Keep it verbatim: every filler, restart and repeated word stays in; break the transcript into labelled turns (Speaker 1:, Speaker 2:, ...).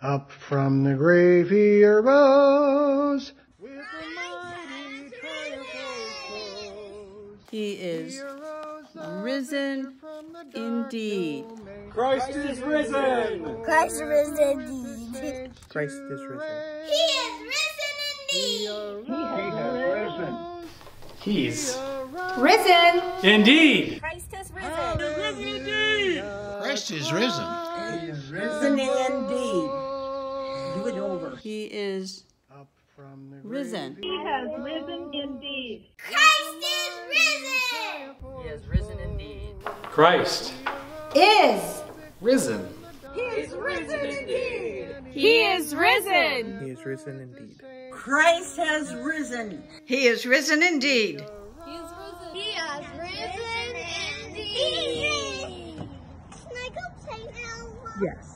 Speaker 1: Up from the grave he arose with a mighty triumphal close.
Speaker 2: He is risen indeed.
Speaker 3: Christ is risen!
Speaker 4: Christ is risen indeed.
Speaker 5: Christ is risen.
Speaker 4: He is risen indeed.
Speaker 3: He has risen. He's
Speaker 4: Risen.
Speaker 3: indeed.
Speaker 4: Christ is risen.
Speaker 6: Christ is risen.
Speaker 5: He is risen indeed. Do it over.
Speaker 2: He is
Speaker 1: Up from the
Speaker 2: risen.
Speaker 7: He has risen indeed.
Speaker 4: Christ is risen.
Speaker 5: He is risen indeed.
Speaker 3: Christ
Speaker 4: Is.
Speaker 3: risen.
Speaker 4: He is risen indeed.
Speaker 7: He is risen.
Speaker 5: He is risen indeed.
Speaker 8: Christ has risen.
Speaker 2: He is risen indeed.
Speaker 4: He has risen indeed. Can I go play now?
Speaker 8: Yes.